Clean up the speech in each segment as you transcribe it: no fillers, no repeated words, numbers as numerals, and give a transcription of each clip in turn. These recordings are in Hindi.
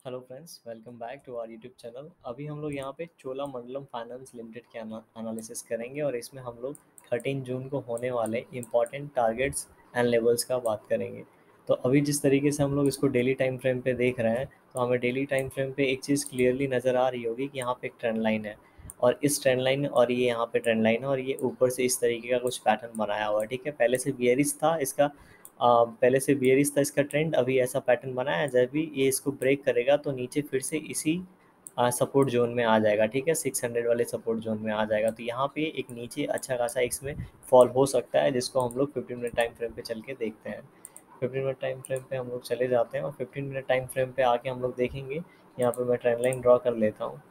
Hello friends, welcome back to our YouTube channel. अभी हम लोग यहाँ पे चोलामंडलम फाइनेंस लिमिटेड के एनालिसिस करेंगे और इसमें हम लोग 13 जून को होने वाले इम्पॉर्टेंट टारगेट्स एंड लेवल्स का बात करेंगे। तो अभी जिस तरीके से हम लोग इसको डेली टाइम फ्रेम पे देख रहे हैं, तो हमें डेली टाइम फ्रेम पे एक चीज़ क्लियरली नज़र आ रही होगी कि यहाँ पे एक ट्रेंड लाइन है और इस ट्रेंड लाइन और ये यहाँ पे ट्रेंड लाइन है और ये ऊपर से इस तरीके का कुछ पैटर्न बनाया हुआ है। ठीक है, पहले से बियरिश था इसका, पहले से बियरिश था इसका ट्रेंड। अभी ऐसा पैटर्न बना है, जब भी ये इसको ब्रेक करेगा तो नीचे फिर से इसी सपोर्ट जोन में आ जाएगा। ठीक है, 600 वाले सपोर्ट जोन में आ जाएगा। तो यहाँ पे एक नीचे अच्छा खासा इसमें फॉल हो सकता है, जिसको हम लोग 15 मिनट टाइम फ्रेम पे चल के देखते हैं। 15 मिनट टाइम फ्रेम पे हम लोग चले जाते हैं और 15 मिनट टाइम फ्रेम पे आके हम लोग देखेंगे। यहाँ पे मैं ट्रेंड लाइन ड्रॉ कर लेता हूँ।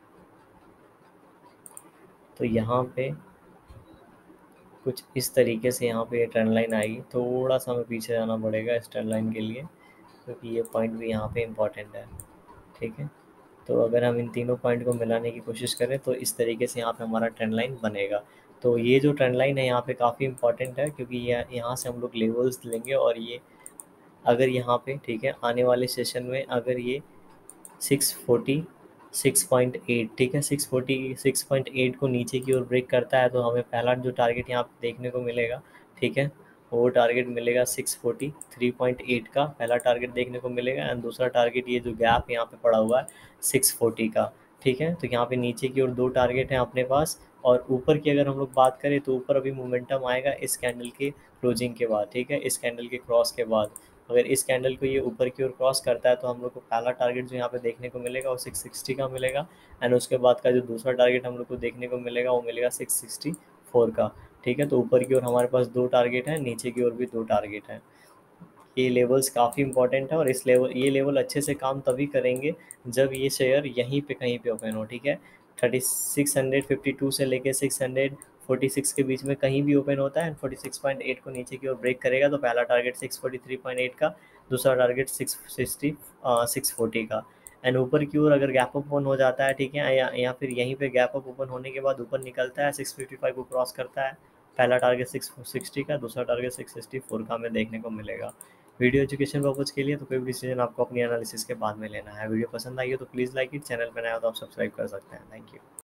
तो यहाँ पे कुछ इस तरीके से यहाँ पे ट्रेंड लाइन आएगी। थोड़ा सा हमें पीछे जाना पड़ेगा इस ट्रेंड लाइन के लिए, क्योंकि ये पॉइंट भी यहाँ पे इम्पॉर्टेंट है। ठीक है, तो अगर हम इन तीनों पॉइंट को मिलाने की कोशिश करें तो इस तरीके से यहाँ पे हमारा ट्रेंड लाइन बनेगा। तो ये जो ट्रेंड लाइन है यहाँ पे काफ़ी इंपॉर्टेंट है, क्योंकि यहाँ से हम लोग लेवल्स लेंगे और ये अगर यहाँ पे, ठीक है, आने वाले सेशन में अगर ये 646.8, ठीक है, 646.8 को नीचे की ओर ब्रेक करता है तो हमें पहला जो टारगेट यहाँ पे देखने को मिलेगा, ठीक है, वो टारगेट मिलेगा 643.8 का पहला टारगेट देखने को मिलेगा। एंड दूसरा टारगेट ये जो गैप यहाँ पे पड़ा हुआ है 640 का। ठीक है, तो यहाँ पे नीचे की ओर दो टारगेट हैं अपने पास। और ऊपर की अगर हम लोग बात करें तो ऊपर अभी मोमेंटम आएगा इस कैंडल के क्लोजिंग के बाद। ठीक है, इस कैंडल के क्रॉस के बाद अगर इस कैंडल को ये ऊपर की ओर क्रॉस करता है तो हम लोग को पहला टारगेट जो यहाँ पे देखने को मिलेगा वो 660 का मिलेगा। एंड उसके बाद का जो दूसरा टारगेट हम लोग को देखने को मिलेगा वो मिलेगा 664 का। ठीक है, तो ऊपर की ओर हमारे पास दो टारगेट हैं, नीचे की ओर भी दो टारगेट हैं। ये लेवल्स काफ़ी इंपॉर्टेंट है और ये लेवल अच्छे से काम तभी करेंगे जब ये शेयर यहीं पे कहीं पे ओपन हो। ठीक है, 652 से लेके 646 के बीच में कहीं भी ओपन होता है। 46.8 को नीचे की ओर ब्रेक करेगा तो पहला टारगेट 643.8 का, दूसरा टारगेट 640 का। एंड ऊपर की ओर अगर गैप अप ओपन हो जाता है, ठीक है, या फिर यहीं पे गैप अप ओपन होने के बाद ऊपर निकलता है 655 को क्रॉस करता है, पहला टारगेट 660 का, दूसरा टारगेट 664 का हमें देखने को मिलेगा। वीडियो एजुकेशन पर्पज़ के लिए, तो कोई भी डिसीजन आपको अपनी एनालिसिस के बाद में लेना है। वीडियो पसंद आई हो तो प्लीज़ लाइक इट, चैनल पर नया हो तो आप सब्सक्राइब कर सकते हैं। Thank you.